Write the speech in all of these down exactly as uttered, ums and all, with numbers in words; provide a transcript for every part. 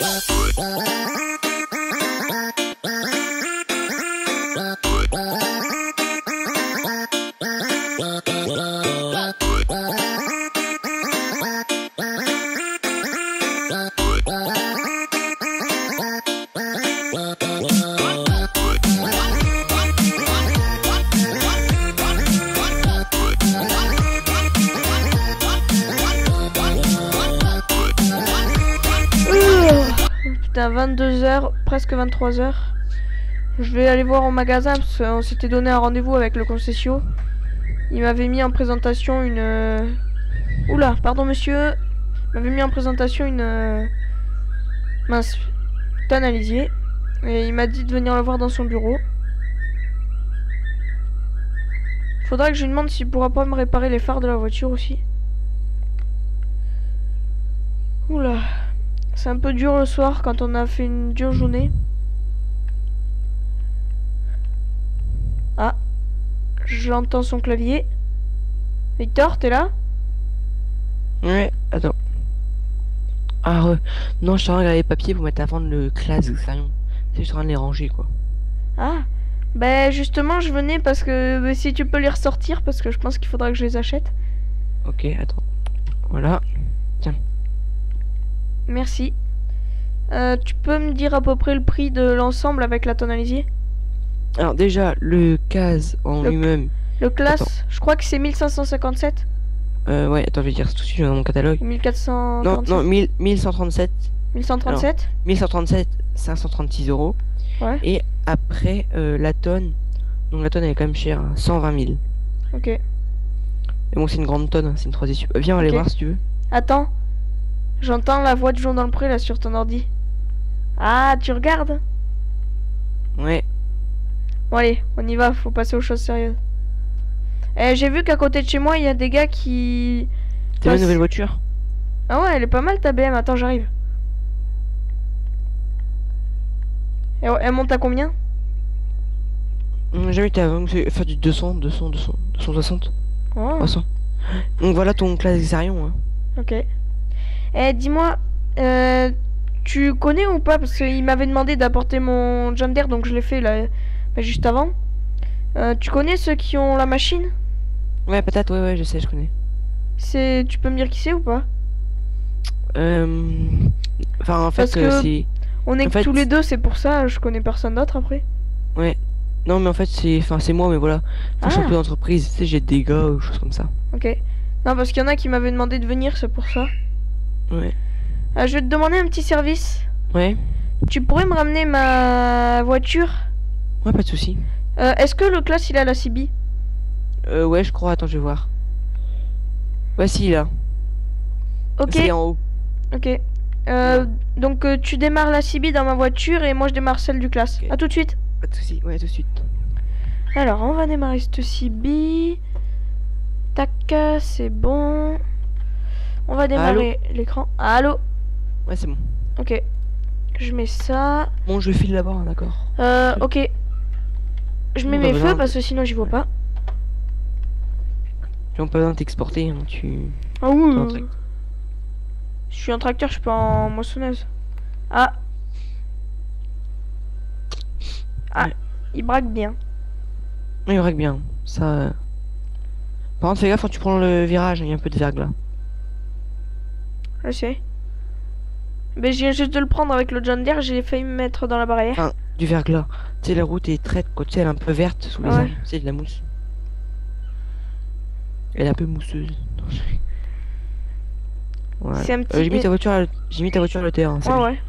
Putain, vingt-deux heures, presque vingt-trois heures. Je vais aller voir au magasin parce qu'on s'était donné un rendez-vous avec le concession. Il m'avait mis en présentation une... euh, Oula, pardon monsieur. Il m'avait mis en présentation une... euh, Mince. Analysier. Et il m'a dit de venir le voir dans son bureau. Faudra que je lui demande s'il pourra pas me réparer les phares de la voiture aussi. Oula. C'est un peu dur le soir quand on a fait une dure journée. Ah. J'entends son clavier. Victor, t'es là? Ouais, attends. Ah, euh, non, je suis en train de regarder les papiers pour mettre à vendre le classe Xarion. Je suis en train de les ranger, quoi. Ah. Ben justement, je venais parce que bah, si tu peux les ressortir, parce que je pense qu'il faudra que je les achète. Ok, attends. Voilà. Tiens. Merci. Euh, tu peux me dire à peu près le prix de l'ensemble avec la tonalisier? Alors déjà, le case en Le- lui-même. Le classe, Attends. je crois que c'est mille cinq cent cinquante-sept. Euh, ouais, attends, je vais dire ça tout de suite dans mon catalogue. mille quatre cent Non, quarante-sept. non, mille, mille cent trente-sept. mille cent trente-sept. mille cent trente-sept, cinq cent trente-six euros. Ouais. Et après, euh, la tonne. Donc la tonne, elle est quand même chère. hein, cent vingt mille. Ok. Mais bon, c'est une grande tonne, hein, c'est une trois essieux. Euh, Viens, on va aller Ok. voir si tu veux. Attends. J'entends la voix de Jean dans le pré là sur ton ordi. Ah, tu regardes? Ouais. Bon allez, on y va, faut passer aux choses sérieuses. Eh, j'ai vu qu'à côté de chez moi, il y a des gars qui... T'as vu Bah, une nouvelle c'est- voiture? Ah ouais, elle est pas mal ta B M, attends, j'arrive. Elle, elle monte à combien? Hum, J'ai vu que t'as faire du deux cents, deux cents, deux cents, deux cent soixante, Oh, trois cents. Donc voilà ton classe Xarion. Hein. ok. Eh, dis-moi, euh, tu connais ou pas? Parce qu'il m'avait demandé d'apporter mon John Deere, donc je l'ai fait là, bah, juste avant. Euh, tu connais ceux qui ont la machine? Ouais, peut-être, ouais, ouais, je sais, je connais. C'est, tu peux me dire qui c'est ou pas? Euh... Enfin, en Parce fait, que- euh, c'est... On est En que fait- tous les deux, c'est pour ça, je connais personne d'autre après. Ouais. Non, mais en fait, c'est... Enfin, c'est moi, mais voilà. Faut que je sois Ah. un peu d'entreprise, tu sais, j'ai des gars ou choses comme ça. Ok. Non, parce qu'il y en a qui m'avaient demandé de venir, c'est pour ça. Ouais. Euh, je vais te demander un petit service. Ouais. Tu pourrais me ramener ma voiture? Ouais, pas de soucis. Euh, Est-ce que le classe il a la C B? Euh, ouais, je crois, attends, je vais voir. Ouais, si, là. Ok, C'est en haut. ok. Euh, donc euh, tu démarres la C B dans ma voiture et moi je démarre celle du classe. Ok. A tout de suite. Pas de soucis, ouais, tout de suite. Alors on va démarrer cette C B. Tac, c'est bon. On va démarrer l'écran. Allô? Ouais, c'est bon. Ok. Je mets ça. Bon, je file là-bas, hein, d'accord. Euh, ok. Je mets On mes a besoin feux de- parce que sinon j'y vois pas. Tu n'as pas besoin de t'exporter, hein, tu... Ah oui. T'es un euh, truc. Je suis un tracteur, je suis pas en moissonneuse. Ah. Ah. Ouais. Il braque bien. Oui, il règle bien. Ça... euh. Par contre, fais gaffe quand tu prends le virage, il y a un peu de verglas. Je sais. Mais je viens juste de le prendre avec le John Deere, j'ai failli me mettre dans la barrière. Enfin, du verglas. Tu sais, la route est traite, quoi. Tu sais, elle est un peu verte sous les Ouais. arbres. C'est de la mousse. Elle est un peu mousseuse. Voilà. C'est un petit- Euh, j'ai mis ta voiture à... j'ai mis ta voiture à le terrain. Ouais, ouais.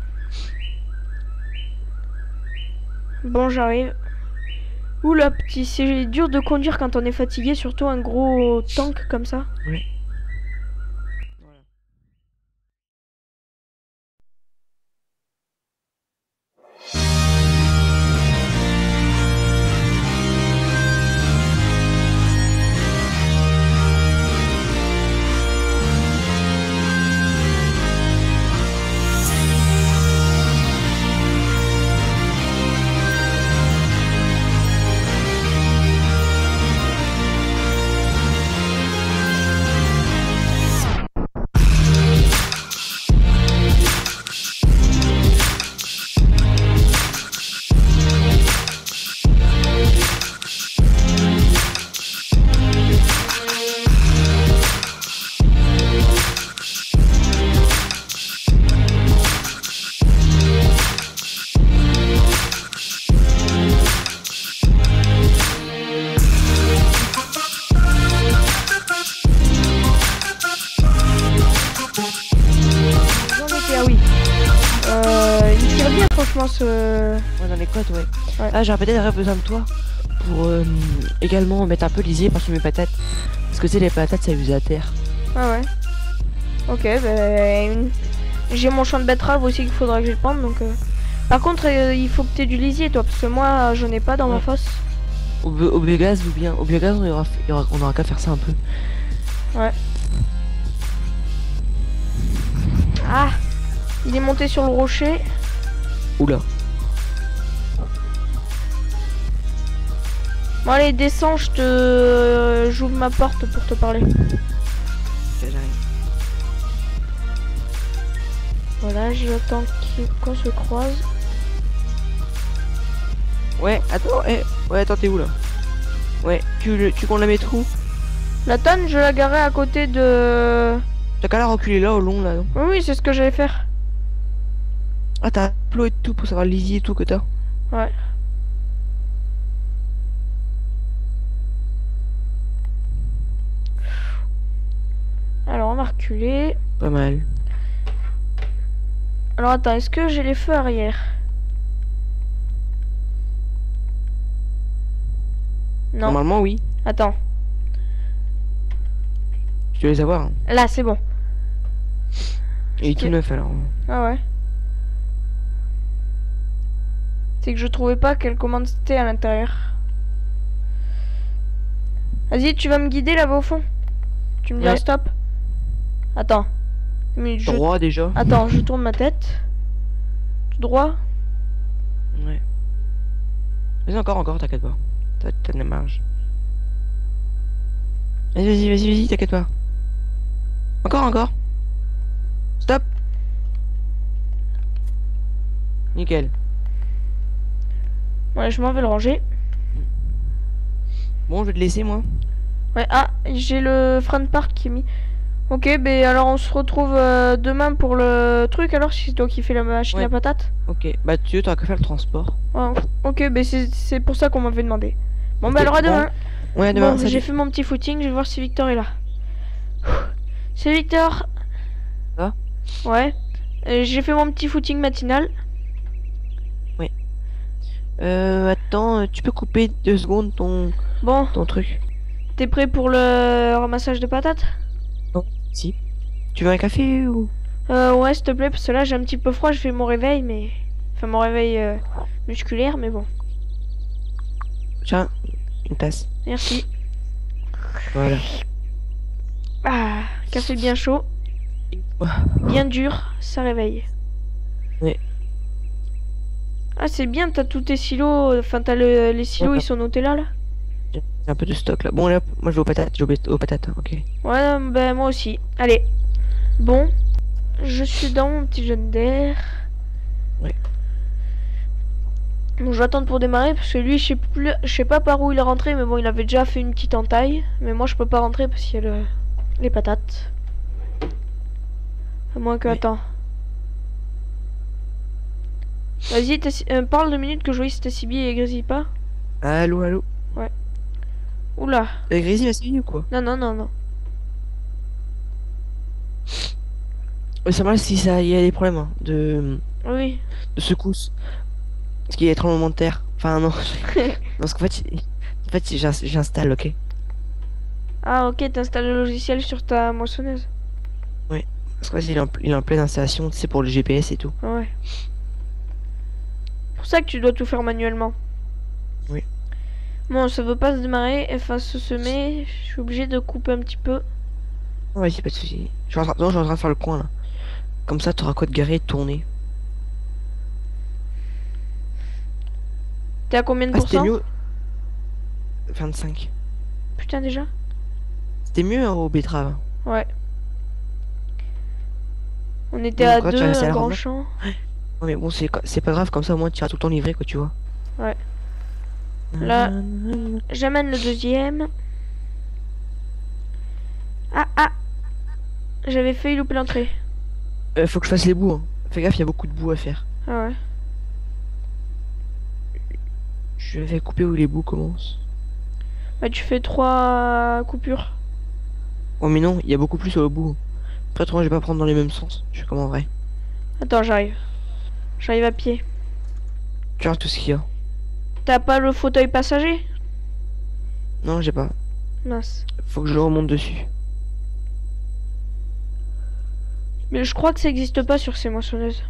Bon, j'arrive. Oula, petit, c'est dur de conduire quand on est fatigué, surtout un gros tank comme ça. Ouais. bien franchement ce... Ouais, dans les côtes, ouais. Ouais. Ah, j'aurais peut-être besoin de toi pour euh, également mettre un peu lisier par-dessus mes patates. Parce que tu sais, les patates, ça use à terre. Ah ouais. Ok, bah... une- j'ai mon champ de betterave aussi qu'il faudra que je plante, donc... euh. Par contre, euh, il faut que tu aies du lisier, toi, parce que moi, j'en ai pas dans Ouais. ma fosse. Au, bi- au biogaz ou bien au biogaz, on aura, il y aura- on aura qu'à faire ça un peu. Ouais. Ah, il est monté sur le rocher. Oula. Bon allez, descends, je te... j'ouvre ma porte pour te parler. Ok, j'arrive. Voilà, j'attends qu'il- qu'on se croise. Ouais, attends, eh, ouais, attends, t'es où là? Ouais, tu, le- tu qu'on la mette où? La tonne, je la garerai à côté de... T'as qu'à la reculer là, au long là, non? Oui, oui, c'est ce que j'allais faire. Ah, t'as un plot et tout pour savoir le lisier et tout que t'as? Ouais. Alors, on va reculer. Pas mal. Alors, attends, est-ce que j'ai les feux arrière? Non. Normalement, oui. Attends. Je dois les avoir. Hein. Là, c'est bon. Il est tout neuf alors. Ah ouais. C'est que je trouvais pas quelle commande c'était à l'intérieur. Vas-y, tu vas me guider là-bas au fond. Tu me dis un Ouais. stop. Attends. Une minute, je... Droit déjà. Attends, je tourne ma tête. Tout droit. Ouais. Vas-y, encore, encore, t'inquiète pas. T'as t'as de la marge. Vas-y, vas-y, vas-y, vas-y, t'inquiète pas. Encore, encore. Stop. Nickel. Ouais, je m'en vais le ranger. Bon, je vais te laisser, moi. Ouais, ah, j'ai le front park qui est mis. Ok, ben alors on se retrouve euh, demain pour le truc alors, si c'est toi qui fais la machine Ouais. à patates. Ok, bah tu t'auras qu'à faire le transport. Ouais, ok, ben c'est c'est pour ça qu'on m'avait demandé. Bon, Ok, ben alors à bon. demain. Ouais, demain, Bon, salut. j'ai fait mon petit footing, je vais voir si Victor est là. C'est Victor. Ça va? Ouais. Euh, j'ai fait mon petit footing matinal. Euh, attends, euh, tu peux couper deux secondes ton, Bon, ton truc? t'es prêt pour le ramassage de patates? Si. Tu veux un café ou? Euh, ouais, s'il te plaît, parce que là j'ai un petit peu froid, je fais mon réveil, mais... Enfin, mon réveil euh, musculaire, mais bon. Tiens, une tasse. Merci. Voilà. Ah, café bien chaud, bien dur, ça réveille. Ouais. Ah, c'est bien, t'as tous tes silos, enfin t'as le, les silos, Ouais. ils sont notés là, là. J'ai un peu de stock là. Bon, là, moi je vais aux patates, je vais aux patates, hein, ok. Ouais, ben moi aussi. Allez. Bon, je suis dans mon petit jaune d'air. Ouais. Bon, je vais attendre pour démarrer parce que lui, je sais plus, je sais pas par où il est rentré, mais bon, il avait déjà fait une petite entaille. Mais moi, je peux pas rentrer parce qu'il y a le... les patates. À moins que, Ouais. attends. Vas-y, t'as si- euh, parle deux minutes que je vois si t'as ciblé et grésille pas. Allô, allô. Oula. Euh, Grésil a suivi ou quoi? Non, non, non, non. Ouais, c'est mal si ça y a des problèmes hein, de, Oui. de secousse. Parce qu'il y a des tremblements de terre. Enfin, non. non parce qu'en fait, il- en fait j'in- j'installe, ok? Ah, ok, t'installes le logiciel sur ta moissonneuse. Parce qu'en fait, il est en, il est en pleine installation, tu sais, pour le G P S et tout. Ah ouais. C'est pour ça que tu dois tout faire manuellement. Oui. Bon, ça veut pas se démarrer, enfin se semer, je suis obligé de couper un petit peu. Non, vas-y, pas de soucis. Je suis en train, non, je suis en train de faire le coin là. Comme ça, t'auras quoi de garer et de tourner. T'es à combien de Ah, c'était pourcents? mieux. vingt-cinq. Putain déjà? C'était mieux hein, au betterave. Ouais. On était Donc, à quand tu deux, restes à un la grand remarque. champ. Non, mais bon, c'est c'est pas grave, comme ça, au moins, tu iras tout le temps livré, quoi, tu vois. Ouais. Là. J'amène le deuxième. Ah ah! J'avais failli louper l'entrée. Euh, faut que je fasse les bouts. Hein. Fais gaffe, il y a beaucoup de boue à faire. Ah ouais. Je vais couper où les bouts commencent. Bah tu fais trois coupures. Oh, mais non, il y a beaucoup plus au bout. Après, toi, je vais pas prendre dans les mêmes sens. Je fais comme en vrai. Attends, j'arrive. J'arrive à pied. Tu vois tout ce qu'il y a. T'as pas le fauteuil passager? Non, j'ai pas. Mince. Faut que je remonte dessus. Mais je crois que ça existe pas sur ces moissonneuses.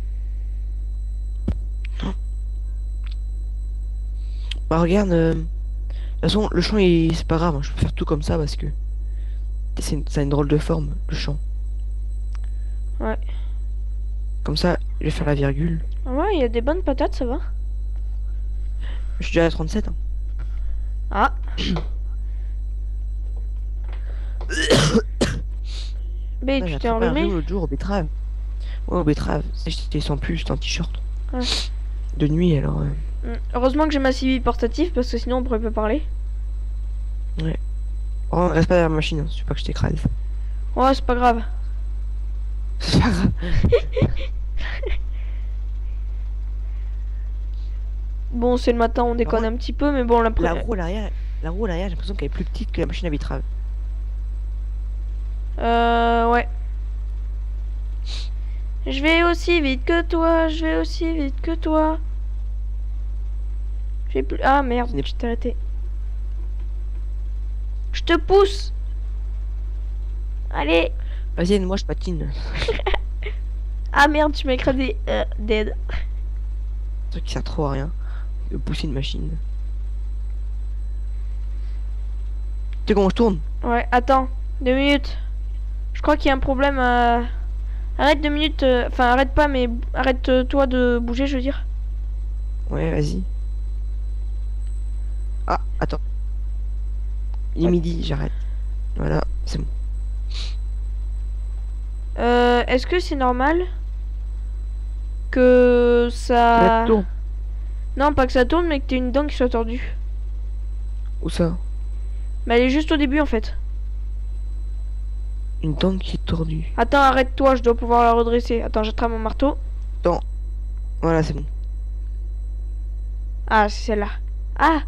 Bah regarde, euh... de toute façon le champ il... c'est pas grave, hein, je peux faire tout comme ça parce que c'est une... ça a une drôle de forme le champ. Ouais. Comme ça, je vais faire la virgule. Ah ouais, il y a des bonnes patates, ça va. Je suis déjà à trente-sept. Hein. Ah. Mais Ouais, tu j'ai t'es attrapé un enrhumé? rhume l'autre jour au betterave. Ouais, au betterave. J'étais sans pull, j'étais en t-shirt. Ouais. De nuit alors. Euh... Mm. Heureusement que j'ai ma C V portative parce que sinon on pourrait pas parler. Ouais. Oh, reste pas derrière la machine, hein, je veux pas que je t'écrase. Ouais, c'est pas grave. C'est pas grave. Bon, c'est le matin, on déconne Ouais. un petit peu, mais bon, la, La roue à l'arrière, la roue à l'arrière, j'ai l'impression qu'elle est plus petite que la machine à betterave. Euh, ouais. Je vais aussi vite que toi, je vais aussi vite que toi. J'ai plus... Ah merde, Ce n'est- je t'ai arrêté. Je te pousse. Allez. Vas-y, moi je patine. Ah merde, tu m'as écrasé. Euh, dead. Un truc qui sert trop à rien. De pousser une machine. Tu sais comment je tourne? Ouais, attends. Deux minutes. Je crois qu'il y a un problème. euh, Arrête deux minutes. euh, Enfin, arrête pas, mais arrête-toi de bouger, je veux dire. Ouais, vas-y. Ah, attends. Il est Ouais. midi, j'arrête. Voilà, c'est bon. Euh, est-ce que c'est normal que ça... Là, tourne. Non, pas que ça tourne, mais que t'aies une dent qui soit tordue. Où ça? Mais elle est juste au début, en fait. Une dent qui est tordue. Attends, arrête-toi, je dois pouvoir la redresser. Attends, j'attrape mon marteau. Voilà, c'est bon. Ah, c'est celle-là. Ah!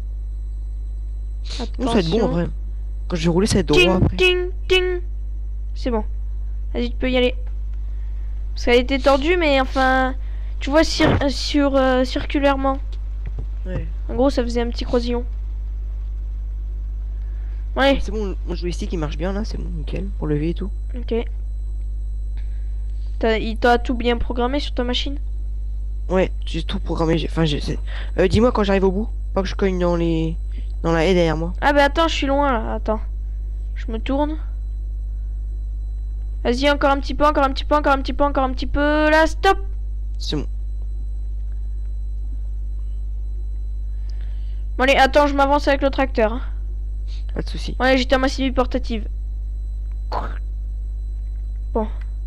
Non, ça va être bon en vrai. Quand je vais rouler, ça va être droit Ting, après. ting, ting. C'est bon. Vas-y, tu peux y aller. Parce qu'elle était tordue, mais enfin... Tu vois, cir euh, sur, euh, circulairement. Ouais. En gros, ça faisait un petit croisillon. Ouais, C'est bon, mon joystick il marche bien là, c'est bon, nickel. Pour lever et tout. ok. T'as- Il t'a tout bien programmé sur ta machine? Ouais, j'ai tout programmé. j'ai- Enfin, j'ai. c'est- Euh, dis-moi quand j'arrive au bout. Pas que je cogne dans les. Dans la haie derrière moi. Ah bah attends, je suis loin là, attends. Je me tourne. Vas-y, encore un petit peu, encore un petit peu, encore un petit peu, encore un petit peu. Là, stop! C'est bon. Bon allez, attends, je m'avance avec le tracteur. Hein. Pas de soucis. Bon, allez, j'étais à ma C V portative. Bon.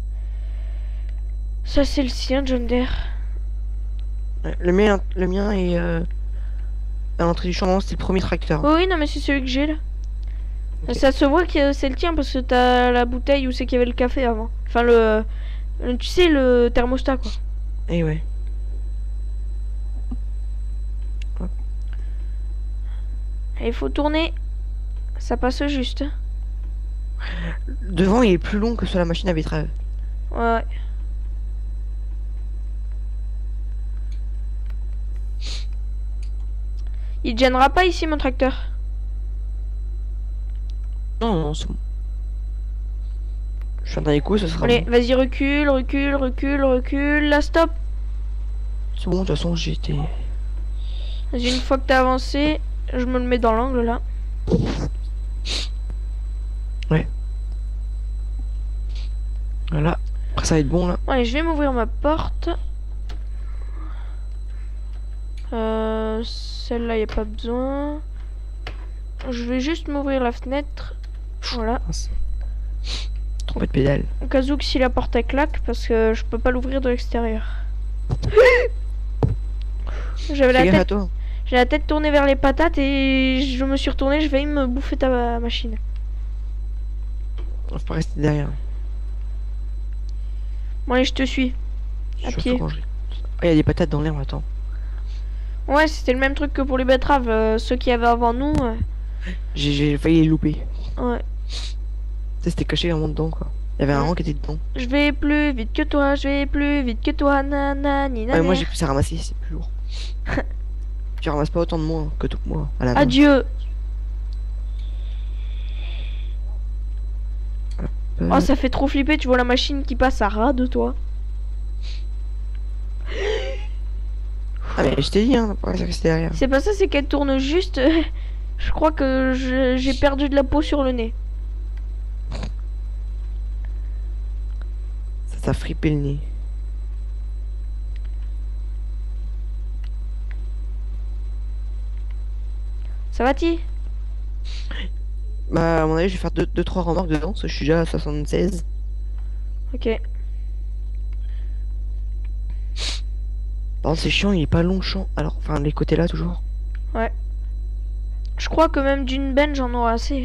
Ça, c'est le sien, John Deere. Ouais, le mien, le mien est euh, à l'entrée du champ, c'est le premier tracteur. Oui, oui, non, mais c'est celui que j'ai là. Ok. Ça se voit que c'est le tien parce que t'as la bouteille où c'est qu'il y avait le café avant. Enfin, le. le- Tu sais, le thermostat quoi. Et ouais. Il faut tourner. Ça passe juste. Devant, il est plus long que sur la machine à betterave. Ouais. Il te gênera pas ici, mon tracteur. Non, non, c'est bon. Je fais un dernier coup, ce sera Allez, bon. vas-y, recule, recule, recule, recule. Là, stop. C'est bon, de toute façon, j'ai été. Vas-y, une fois que t'as avancé, je me le mets dans l'angle là. Ouais. Voilà. Après, ça va être bon là. Bon, allez, je vais m'ouvrir ma porte. Euh, Celle-là, y a pas besoin. Je vais juste m'ouvrir la fenêtre. Voilà. Mince. Trompé de pédale. Au cas où que si la porte elle claque, parce que je peux pas l'ouvrir de l'extérieur. J'avais la Fais gaffe à tête, toi. j'ai la tête tournée vers les patates et je me suis retourné, je vais me bouffer ta machine. On va pas rester derrière. Bon allez, je te suis. À Surtout pied. quand je- Ah, il y a des patates dans l'herbe, attends. Ouais, c'était le même truc que pour les betteraves. euh, ceux qui avaient avant nous. euh, J'ai j'ai failli les louper. ouais. Tu sais, c'était caché vraiment dedans quoi. Il y avait un Ouais. rang qui était dedans. Je vais plus vite que toi, je vais plus vite que toi, nanani Ouais, moi j'ai pu ça ramasser, c'est plus lourd. Tu ramasses pas autant de moi que tout moi à la main. Adieu. Euh, Oh, ça fait trop flipper, tu vois la machine qui passe à ras de toi. Ah mais je t'ai dit, hein, pas rester derrière. C'est pas ça, c'est qu'elle tourne juste. Je crois que je- j'ai perdu de la peau sur le nez. Ça t'a frippé le nez. Ça va, Ti? Bah à mon avis je vais faire deux trois remorques dedans, parce que je suis déjà à soixante-seize. Ok. Par contre c'est chiant, il est pas long champ. Alors, enfin les côtés là toujours. Ouais. Je crois que même d'une benne, j'en aurai assez.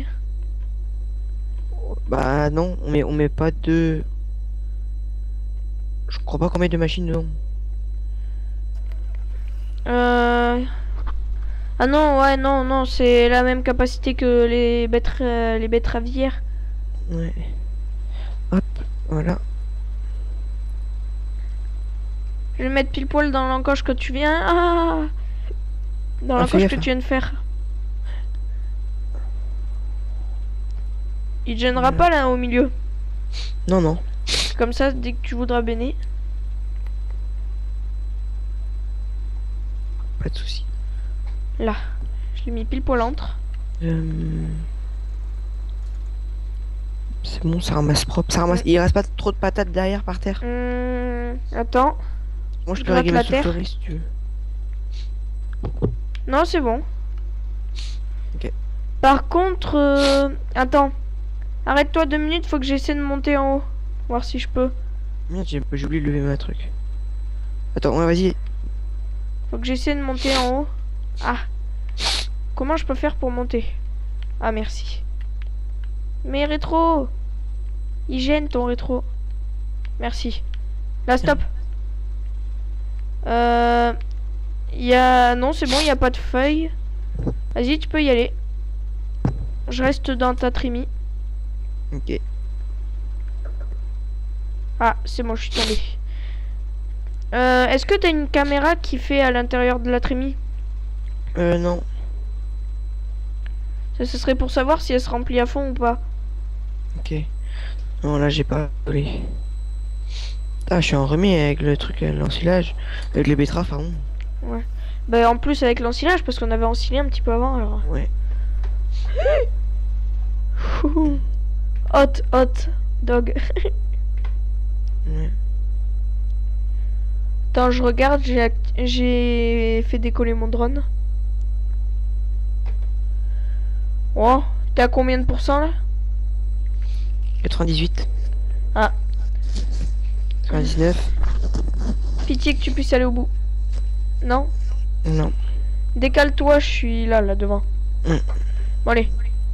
Bah non, on met, on met pas deux... Je crois pas qu'on met deux machines dedans. Euh... Ah non, ouais, non, non, c'est la même capacité que les bêtes, euh, les betteravières. Ouais. Hop, voilà. Je vais mettre pile poil dans l'encoche que tu viens. Ah Dans Ah, fais l'encoche que gaffe. tu viens de faire. Il te gênera Voilà. pas là au milieu. Non, non. Comme ça, dès que tu voudras béner. Pas de soucis. Là. Je l'ai mis pile poil entre. Euh... C'est bon, ça ramasse propre. Ça ramasse... Il reste pas trop de patates derrière par terre. Hum, attends. Moi je peux Gratte régler la ma terre. soufflerie si tu veux. Non, c'est bon. Ok. Par contre, euh, attends. Arrête-toi deux minutes, faut que j'essaie de monter en haut. Voir si je peux. Merde, j'ai j'ai oublié de lever ma truc. Attends, ouais, vas-y. Faut que j'essaie de monter en haut. Ah. Comment je peux faire pour monter? Ah, merci. Mais rétro! Il gêne ton rétro. Merci. Là, stop. Euh... Il y a... Non, c'est bon, il n'y a pas de feuilles. Vas-y, tu peux y aller. Je reste dans ta trémie. Ok. Ah, c'est bon, je suis tombé. Euh, Est-ce que t'as une caméra qui fait à l'intérieur de la trémie? Euh, non. Ça, ce serait pour savoir si elle se remplit à fond ou pas. Ok. Non, là, j'ai pas volé. Ah, je suis en remis avec le truc, euh, l'ensilage. Avec les betteraves, pardon. Ouais. Bah, en plus avec l'ensilage, parce qu'on avait ensilé un petit peu avant, alors. Ouais. Hot, hot, dog. Ouais. Attends, je regarde, j'ai act- j'ai fait décoller mon drone. Oh, t'es à combien de pourcents là? quatre-vingt-dix-huit. Ah. quatre-vingt-dix-neuf. Pitié que tu puisses aller au bout. Non? Non. Décale-toi, je suis là, là devant. Mm. Bon, allez.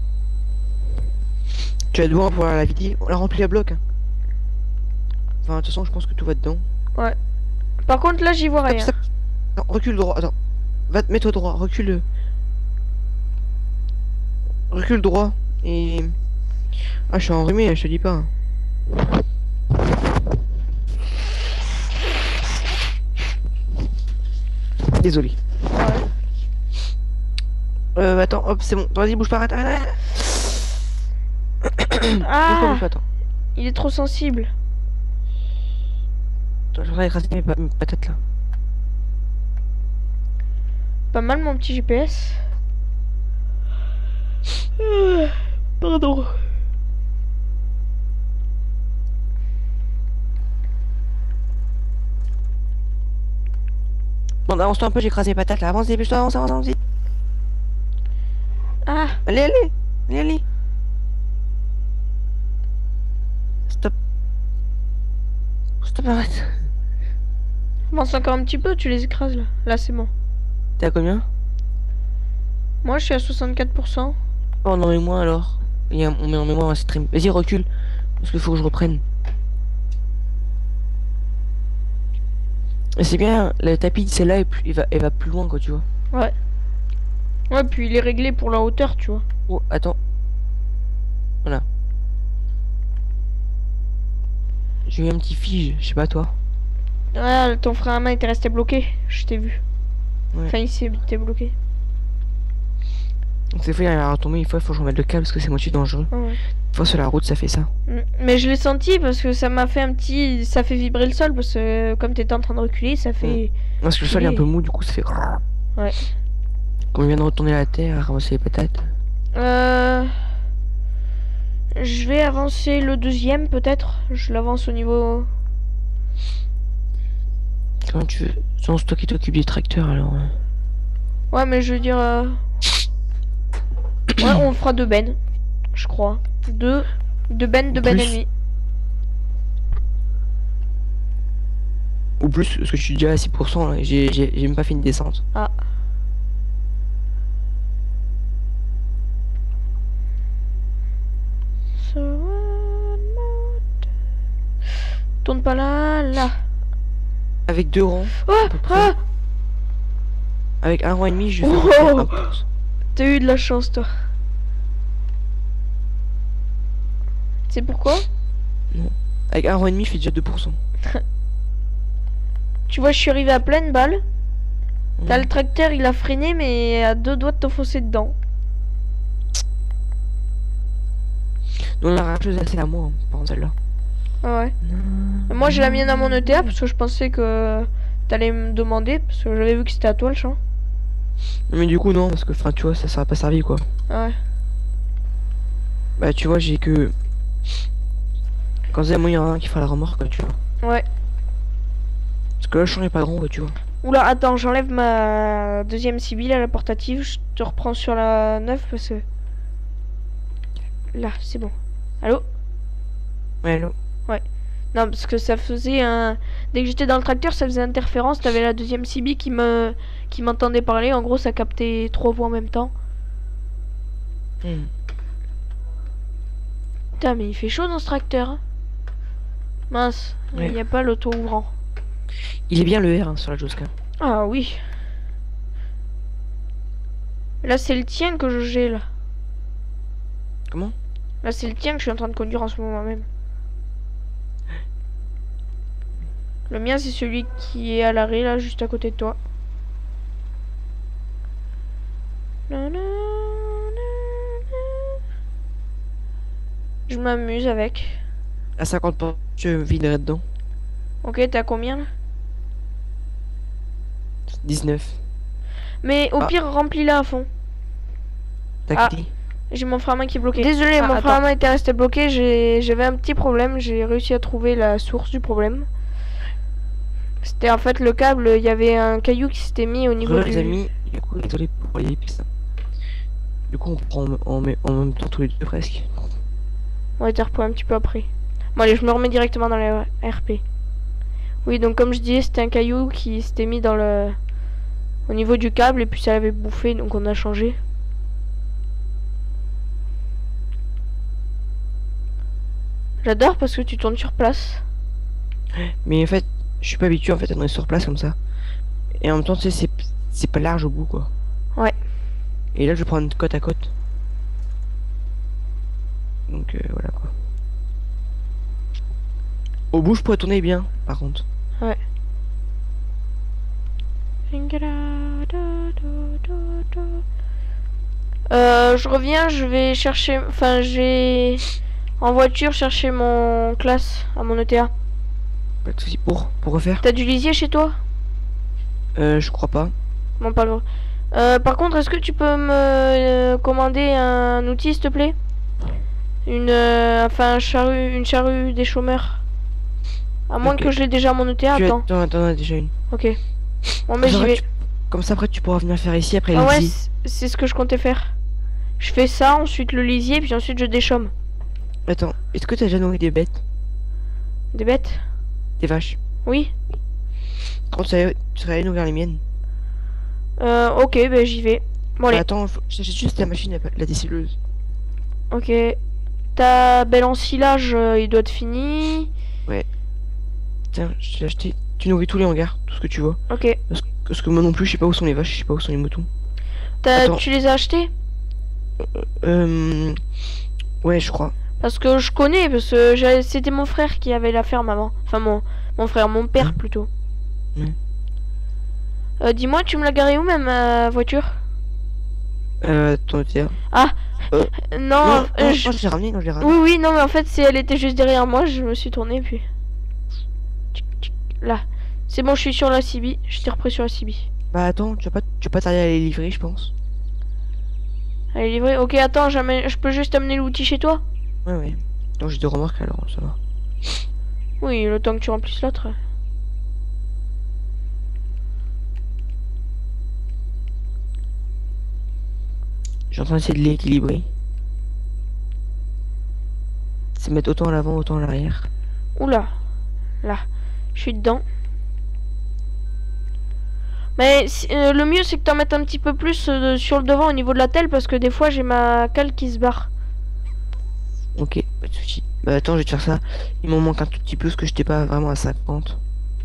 Tu vas devoir voir la vidéo. On l'a rempli à bloc. Hein. Enfin, de toute façon, je pense que tout va dedans. Ouais. Par contre, là, j'y vois Stop, rien. stop. Non, recule droit. Attends. Va, mets-toi droit. Recule. Recule droit. Et. Ah, je suis enrhumé, je te dis pas. Hein. Désolé. Ouais. Euh, attends, hop, c'est bon. Vas-y, bouge pas, arrête, arrête, arrête. Bouge pas, Ah, bouge pas, attends. il est trop sensible. Attends, je voudrais écraser mes, pa- mes patates là. Pas mal mon petit G P S. Euh, Pardon. Bon, avance-toi un peu, j'ai écrasé mes patates là. Avance, dépêche-toi, avance, avance, avance. Ah, Allez, allez, allez, allez. Stop. Stop, arrête. avance encore un petit peu, tu les écrases là. Là, c'est bon. T'es à combien? Moi, je suis à soixante-quatre pour cent. Oh non, mais moi alors. Il y a, on met en mémoire un stream. Vas-y, recule. Parce qu'il faut que je reprenne. Et c'est bien, le tapis de celle-là, est plus- il va, elle va plus loin, quoi, tu vois. Ouais. Ouais, puis il est réglé pour la hauteur, tu vois. Oh, attends. Voilà. J'ai eu un petit fige, je sais pas toi. Ouais, ton frein à main était resté bloqué. Je t'ai vu. Ouais. Enfin, il s'est bloqué. Donc des fois il arrive à retomber, une fois il faut que je remette le câble parce que c'est moitié dangereux. Ouais. Une fois sur la route ça fait ça. Mais je l'ai senti parce que ça m'a fait un petit... Ça fait vibrer le sol parce que comme t'étais en train de reculer, ça fait... Mm. Parce que le sol est un peu mou, du coup ça fait... Ouais. Comme il vient de retourner à la terre, à ramasser les patates. Euh... Je vais avancer le deuxième peut-être. Je l'avance au niveau... Comment tu veux? C'est toi qui t'occupes du tracteur alors. hein. Ouais, mais je veux dire... euh, Ouais, on fera deux bennes. Je crois. Deux... Deux bennes, deux bennes et Plus. demie. Ou plus, parce que je suis déjà à six pour cent là, et j'ai j'ai- j'ai même pas fait une descente. Ah. So one more time. Tourne pas là, là. Avec deux rangs, Oh, à peu près. ah, Avec un rang et demi, je vais Oh. faire un pouce. t'as eu de la chance, toi. C'est pourquoi? Avec un rang et demi, je fais déjà deux pour cent. Tu vois, je suis arrivé à pleine balle. T'as Mm. le tracteur, il a freiné, mais à deux doigts de t'enfoncer dedans. Donc la racheuse c'est à moi, hein, par contre celle-là. Ah ouais. Moi, j'ai la mienne à mon E T A parce que je pensais que t'allais me demander, parce que j'avais vu que c'était à toi le champ. Mais du coup non, parce que enfin tu vois, ça sera pas servi quoi. Ah ouais. Bah tu vois, j'ai que... Quand c'est moi, il y en a un qui fera la remorque quoi, tu vois. Ouais. Parce que là, le champ est pas grand quoi, tu vois. Oula, attends, j'enlève ma deuxième Sibylle à la portative. Je te reprends sur la neuve parce que... Là, c'est bon. Allô? Ouais, allô. Non, parce que ça faisait un... Dès que j'étais dans le tracteur, ça faisait interférence. T'avais la deuxième Sibylle qui me... qui m'entendait parler. En gros, ça captait trois voix en même temps. Hmm. Putain, mais il fait chaud dans ce tracteur. hein. Mince, il Ouais. n'y a pas l'auto-ouvrant. Il est bien le R hein, sur la Joska. Ah oui. Là, c'est le tien que j'ai là. Comment? Là, c'est le tien que je suis en train de conduire en ce moment même. Le mien, c'est celui qui est à l'arrêt, là, juste à côté de toi. Je m'amuse avec. À cinquante pour cent, je viderai dedans. Ok, t'es à combien, là? dix-neuf. Mais au Ah. pire, remplis-la à fond. T'as Ah. quitté? J'ai mon frein à main qui est bloqué. Désolé, Ah, mon frein à attends. main était resté bloqué. j'ai- J'avais un petit problème. J'ai réussi à trouver la source du problème. C'était en fait le câble. Il y avait un caillou qui s'était mis au niveau Re, du... les amis, du coup, désolé pour les pistes. Du coup, on prend en, en, en même temps tous les deux presque. On va être repris un petit peu après. Bon allez, je me remets directement dans la R P. Oui, donc comme je disais, c'était un caillou qui s'était mis dans le... au niveau du câble et puis ça l'avait bouffé, donc on a changé. J'adore parce que tu tournes sur place. Mais en fait, je suis pas habitué en fait à tourner sur place comme ça. Et en même temps, tu sais, c'est c'est pas large au bout quoi. Ouais. Et là, je vais prendre une côte à côte. Donc euh, voilà quoi. Au bout, je pourrais tourner bien, par contre. Ouais. Euh, je reviens, je vais chercher... Enfin, j'ai... En voiture, chercher mon classe à mon E T A. Pas de soucis pour, pour refaire. T'as du lisier chez toi? Euh, je crois pas. Bon, pas grave. Euh, par contre, est-ce que tu peux me euh, commander un outil, s'il te plaît? Une... euh, enfin, un charrue, une charrue des chômeurs. À moins Ok. que je l'ai déjà à mon E T A, Tu as, attends. t'en as- t'en as déjà une. Ok. Bon, mais Comme j'y ça, vais. tu- Comme ça, après, tu pourras venir faire ici après Ah le ouais, lisier. c'est c'est ce que je comptais faire. Je fais ça, ensuite le lisier, puis ensuite je déchaume. Attends, est-ce que t'as déjà nourri des bêtes? Des bêtes? Des vaches? Oui. Quand tu serais tu serais allé nourrir les miennes? Euh, ok, ben j'y vais. Bon, allez. Attends, faut- j'achète juste la machine, la, la décileuse. Ok. Ta belle ensilage, euh, il doit être fini. Tiens, je t'ai acheté. Tu nourris tous les hangars, tout ce que tu vois. Ok. Parce que, parce que moi non plus, je sais pas où sont les vaches, je sais pas où sont les moutons. T'as- Attends. Tu les as achetés? Euh... Ouais, je crois. Parce que je connais, parce que j'ai- c'était mon frère qui avait la ferme avant. Enfin, mon, mon frère, mon père Hein plutôt. Ouais. Euh, dis-moi, tu me l'as garé où même, ma voiture? Euh, ton T A. Ah Euh, Non, Non, euh, non, je- non, je l'ai ramené, non, je l'ai ramené. oui, oui, non, mais en fait, c'est elle était juste derrière moi, je me suis tourné puis. Tchic, tchic, là. C'est bon, je suis sur la C B. Je t'ai repris sur la C B. Bah attends, tu vas pas, tu vas pas tarder à les livrer, je pense. Elle est livrée. Ok, attends, j'amène- je peux juste amener l'outil chez toi? Ouais, ouais. Donc j'ai deux remorques alors, ça va. Oui, le temps que tu remplisses l'autre. Je suis en train d'essayer de l'équilibrer. C'est mettre autant à l'avant, autant à l'arrière. Oula. Là. Je suis dedans. Mais si- euh, le mieux, c'est que t'en mettes un petit peu plus euh, sur le devant au niveau de la telle parce que des fois, j'ai ma cale qui se barre. Ok, pas de soucis. Bah attends, je vais te faire ça. Il m'en manque un tout petit peu parce que j'étais pas vraiment à cinquante.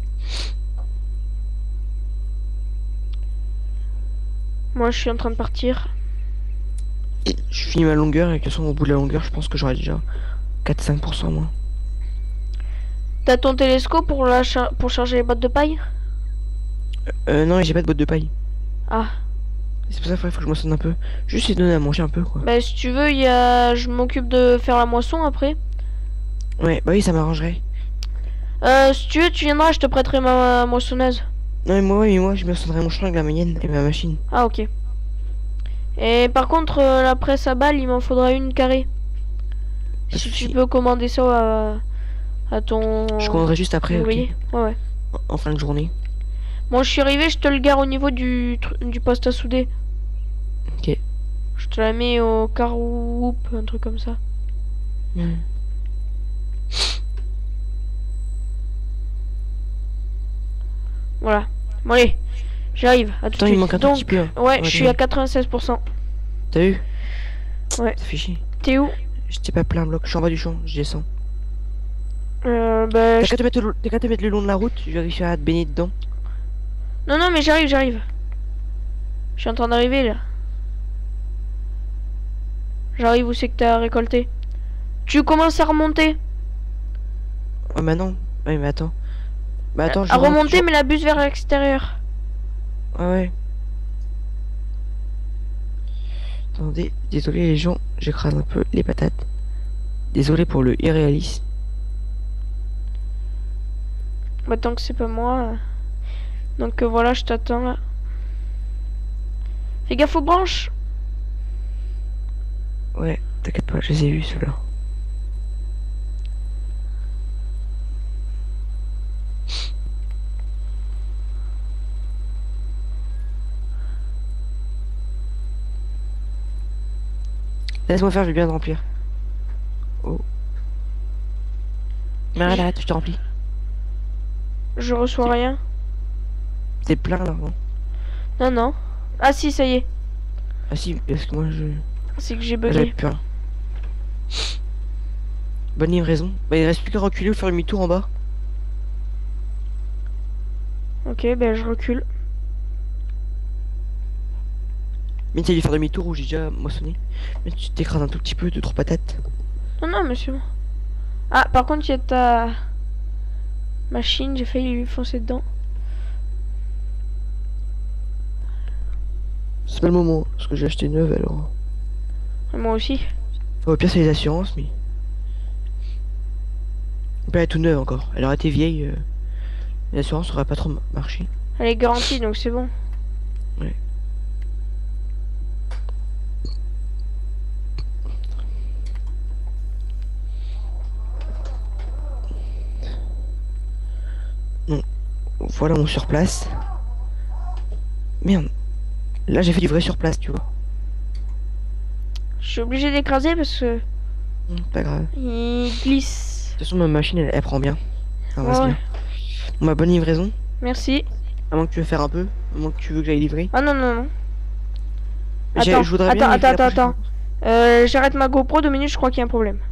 Moi, je suis en train de partir. Je finis ma longueur et de toute façon au bout de la longueur, je pense que j'aurai déjà quatre à cinq pour cent moins. T'as ton télescope pour, la char- pour charger les bottes de paille? Euh, non, j'ai pas de botte de paille. Ah. C'est pour ça qu'il faut que je moissonne un peu. Juste les donner à manger un peu, quoi. Bah, si tu veux, il y a... je m'occupe de faire la moisson après. Ouais, bah oui, ça m'arrangerait. Euh, si tu veux, tu viendras, je te prêterai ma moissonneuse. Non, mais moi, ouais, mais moi, je moissonnerai mon champ avec la mienne et ma machine. Ah, ok. Et par contre, euh, la presse à balles, il m'en faudra une carrée. Pas de Si tu souci. peux commander ça à, à ton... Je commanderai juste après, ok. ouvrier. Ouais, ouais. En, en fin de journée. Bon, je suis arrivé, je te le gare au niveau du, tru- du poste à souder. Ok. Je te la mets au car-whoop, un truc comme ça. Hmm. Voilà. Bon, allez, j'arrive. À tout de Attends, il suite. manque un tout Donc, petit peu. hein. ouais, je suis t'as à quatre-vingt-seize pour cent. T'as vu? Ouais. Ça fait chier. T'es où? J'étais pas plein bloc. Je suis en bas du champ, je descends. Euh, bah... T'as je- qu'à te mettre le- t'as qu'à te mettre le long de la route, je vais réussir à te baigner dedans. Non, non, mais j'arrive, j'arrive. Je suis en train d'arriver, là. J'arrive où c'est que t'as récolté. Tu commences à remonter. Oh, bah non. Ouais, mais attends. Bah attends, je à rentre, remonter, je- mais la buse vers l'extérieur. Ah ouais. Attendez, désolé les gens, j'écrase un peu les patates. Désolé pour le irréalisme. Bah, tant que c'est pas moi. euh. Donc, euh, voilà, je t'attends, là. Fais gaffe aux branches. Ouais, t'inquiète pas, je les ai vus ceux-là. Laisse-moi faire, je vais bien te remplir. Oh. Mais arrête, arrête, je te remplis. Je reçois rien. T'es plein là, non? Non, non. Ah, si, ça y est. Ah si, parce que moi je... C'est que j'ai J'avais bugué. plus rien. Bonne livraison. Bah il reste plus qu'à reculer ou faire demi-tour en bas. Ok, ben je recule. Mais t'as dû faire demi-tour où j'ai déjà moissonné. Mais tu t'écrases un tout petit peu de trop patates. Non, non, mais c'est bon. Ah, par contre, il y a ta machine, j'ai failli lui foncer dedans. C'est pas le moment, parce que j'ai acheté une neuve alors. Et moi aussi. Enfin, au pire c'est les assurances, mais... Elle peut être toute neuve encore. Elle aurait été vieille. Euh... L'assurance aurait pas trop marché. Elle est garantie, donc c'est bon. Ouais. Bon. Voilà mon surplace. Merde. Là j'ai fait du vrai sur place, tu vois. Je suis obligé d'écraser parce que Hum, pas grave. il glisse. De toute façon ma machine elle, elle prend bien. Ça reste Ouais, bien. Bon, ma bonne livraison. merci. À moins que tu veux faire un peu. À moins que tu veux que j'aille livrer. Ah non, non, non. J'ai- Attends, je voudrais attends, bien livrer attends, la attends, prochaine attends. Euh, j'arrête ma GoPro deux minutes, je crois qu'il y a un problème.